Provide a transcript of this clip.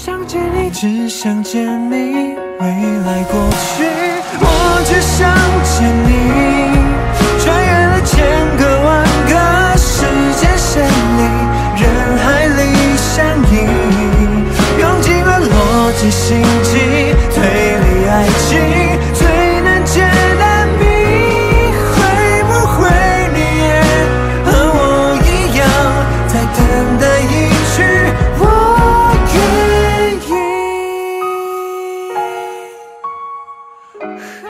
想见你，只想见你，未来过去，我只想见你。穿越了千个万个时间线里，人海里相依，用尽了逻辑、心机、推理、爱情。